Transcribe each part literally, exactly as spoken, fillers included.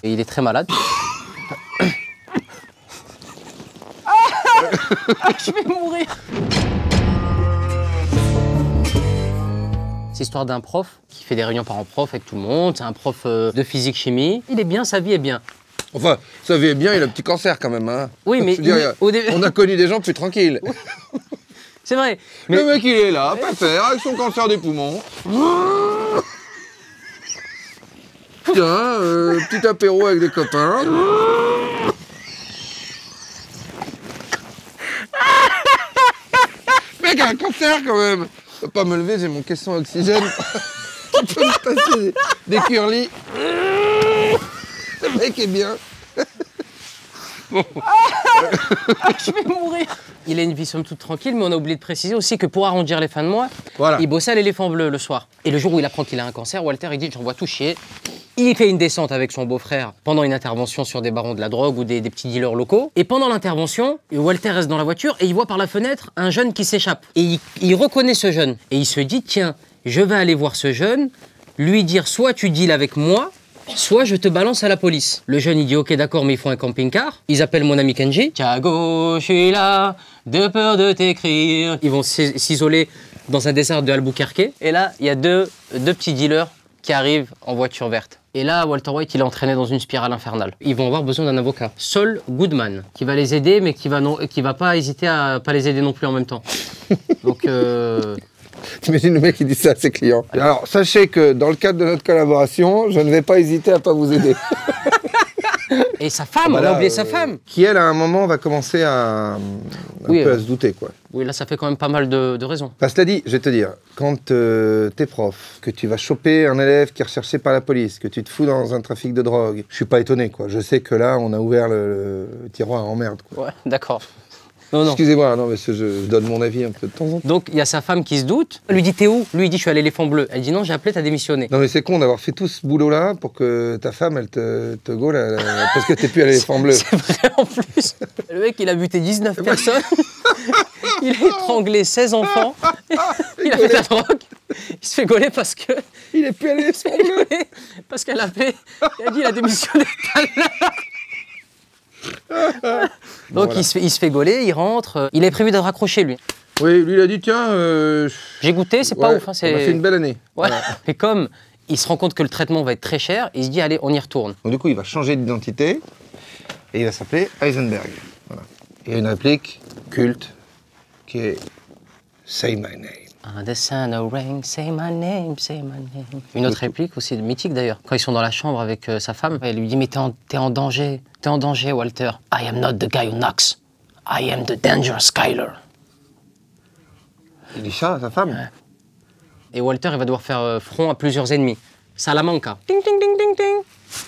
Et il est très malade. Je vais mourir. C'est l'histoire d'un prof qui fait des réunions parents-prof avec tout le monde. C'est un prof euh, de physique-chimie. Il est bien, sa vie est bien. Enfin, sa vie est bien, il a un petit cancer quand même. Hein. Oui, mais... Je veux dire, il, au début... On a connu des gens plus tranquilles. C'est vrai. Mais... Mais... Le mec, il est là, pas faire, avec son cancer des poumons. Tiens, euh, petit apéro avec des copains. Mec a un cancer quand même. Je peux pas me lever, j'ai mon caisson à oxygène. Tu peux me passer des, des curlis. Le mec est bien. Bon. Je vais mourir. Il a une vie somme toute tranquille, mais on a oublié de préciser aussi que pour arrondir les fins de mois, voilà. Il bossait à l'éléphant bleu le soir. Et le jour où il apprend qu'il a un cancer, Walter, il dit « j'en vois tout chier ». Il fait une descente avec son beau-frère pendant une intervention sur des barons de la drogue ou des, des petits dealers locaux. Et pendant l'intervention, Walter reste dans la voiture et il voit par la fenêtre un jeune qui s'échappe. Et il, il reconnaît ce jeune. Et il se dit « tiens, je vais aller voir ce jeune, lui dire soit tu deals avec moi, soit je te balance à la police. » Le jeune, il dit « ok, d'accord, mais il faut un camping-car. » Ils appellent mon ami Kenji. « Thiago, je suis là, de peur de t'écrire. » Ils vont s'isoler dans un désert de Albuquerque. Et là, il y a deux, deux petits dealers qui arrivent en voiture verte. Et là, Walter White, il est entraîné dans une spirale infernale. Ils vont avoir besoin d'un avocat, Saul Goodman, qui va les aider, mais qui va, non, qui va pas hésiter à pas les aider non plus en même temps. Donc... Euh... T'imagines le mec qui dit ça à ses clients. Alors, sachez que dans le cadre de notre collaboration, je ne vais pas hésiter à pas vous aider. Et sa femme, bah là, on a oublié euh, sa femme. Qui, elle, à un moment, va commencer à, un oui, peu euh, à se douter, quoi. Oui, là, ça fait quand même pas mal de, de raisons. Parce que dit, je vais te dire, quand euh, t'es prof, que tu vas choper un élève qui est recherché par la police, que tu te fous dans un trafic de drogue, je suis pas étonné, quoi. Je sais que là, on a ouvert le, le tiroir en merde, quoi. Ouais, d'accord. Non, non. Excusez-moi, non, mais je, je donne mon avis un peu de temps en temps. Donc, il y a sa femme qui se doute. Elle lui dit, t'es où? Lui, il dit, je suis à l'éléphant bleu. Elle dit, non, j'ai appelé, t'as démissionné. Non, mais c'est con d'avoir fait tout ce boulot-là pour que ta femme, elle te, te gaule à la... parce que t'es plus à l'éléphant bleu. C'est vrai, en plus. Le mec, il a buté dix-neuf personnes. Il a étranglé seize enfants. Il a fait de la drogue. Il se fait gauler parce que... Il est plus à l'éléphant bleu. Parce qu'elle a appelé. Elle a dit, il a démissionné tout à l'heure. Donc voilà. il, se fait, il se fait gauler, il rentre. Il avait prévu d'être raccroché, lui. Oui, lui il a dit tiens. Euh, J'ai goûté, c'est ouais, pas ouf. Hein, on a fait une belle année. Ouais. Voilà. Mais comme il se rend compte que le traitement va être très cher, il se dit allez, on y retourne. Donc du coup, il va changer d'identité et il va s'appeler Heisenberg. Voilà. Il y a une réplique culte qui est Say my name. Ah, the sun rang, say my name, say my name. Une autre réplique aussi mythique d'ailleurs. Quand ils sont dans la chambre avec euh, sa femme, elle lui dit mais t'es en, t'es en danger, t'es en danger Walter. I am not the guy who knocks, I am the dangerous Skyler. Il dit ça à sa femme. Ouais. Et Walter il va devoir faire euh, front à plusieurs ennemis. Salamanca. Ding ding ding ding ding.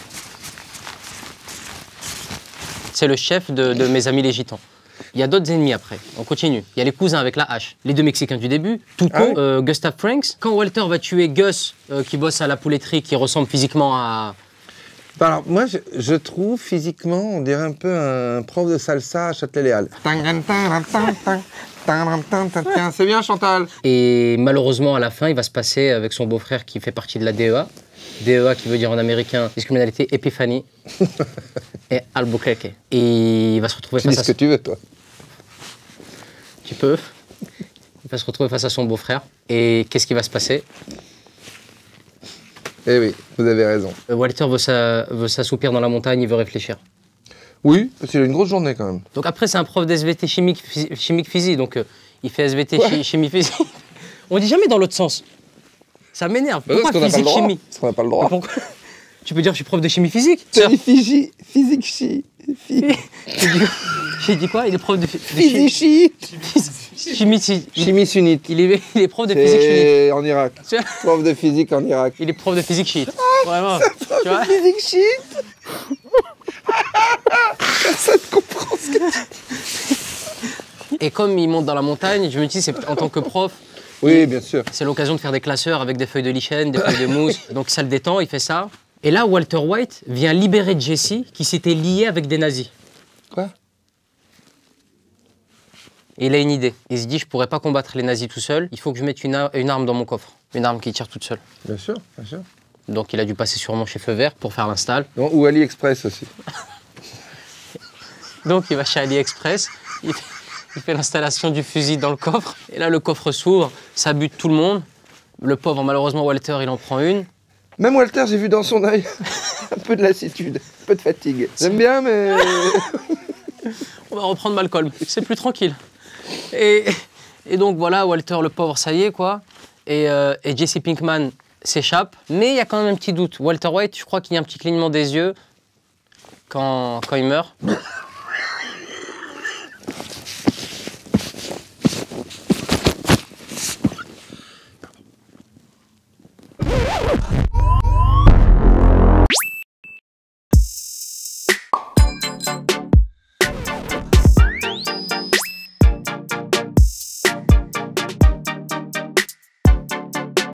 C'est le chef de, de mes amis les gitans. Il y a d'autres ennemis après, on continue. Il y a les cousins avec la hache, les deux Mexicains du début, Tuco, ah oui. euh, Gustav Franks. Quand Walter va tuer Gus, euh, qui bosse à la pouletterie, qui ressemble physiquement à... Alors moi, je, je trouve physiquement, on dirait un peu un prof de salsa à Châtelet-Léal. C'est bien Chantal. Et malheureusement, à la fin, il va se passer avec son beau-frère qui fait partie de la D E A. D E A qui veut dire en américain discriminalité, Epiphany et Albuquerque. Et il va se retrouver tu face dis à... ce que tu veux, toi. Tu peux. Il va se retrouver face à son beau-frère. Et qu'est-ce qui va se passer? Eh oui, vous avez raison. Walter veut s'assoupir dans la montagne, il veut réfléchir. Oui, parce qu'il a une grosse journée quand même. Donc après, c'est un prof d'S V T chimique, chimique physique, donc euh, il fait S V T chi, chimie physique. On dit jamais dans l'autre sens. Ça m'énerve. Bah pourquoi physique chimie? Parce qu'on n'a pas le droit. Pourquoi tu peux dire je suis prof de chimie physique? C'est physique, physique chi. J'ai dit quoi? Il est prof de, de physique chi. Chimie chi. Chimie sunnite. Il est, il est prof de physique chiite. En Irak. Prof de physique en Irak. Il est prof de physique chiite. Ah, vraiment. Prof tu vois de physique chiite. Personne ne comprend ce que tu dis. Et comme il monte dans la montagne, je me dis, c'est en tant que prof, oui, bien sûr. C'est l'occasion de faire des classeurs avec des feuilles de lichen, des feuilles de mousse. Donc ça le détend, il fait ça. Et là, Walter White vient libérer Jesse qui s'était lié avec des nazis. Quoi? Et il a une idée. Il se dit, je pourrais pas combattre les nazis tout seul. Il faut que je mette une, une arme dans mon coffre. Une arme qui tire toute seule. Bien sûr, bien sûr. Donc il a dû passer sûrement chez Feu Vert pour faire l'install. Non, ou AliExpress aussi. Donc il va chez AliExpress, il fait, il fait l'installation du fusil dans le coffre. Et là, le coffre s'ouvre, ça bute tout le monde. Le pauvre, malheureusement, Walter, il en prend une. Même Walter, j'ai vu dans son œil un peu de lassitude, un peu de fatigue. J'aime bien, mais... On va reprendre Malcolm, c'est plus tranquille. Et, et donc voilà, Walter, le pauvre, ça y est, quoi. Et, euh, et Jesse Pinkman s'échappe. Mais il y a quand même un petit doute. Walter White, je crois qu'il y a un petit clignement des yeux quand, quand il meurt.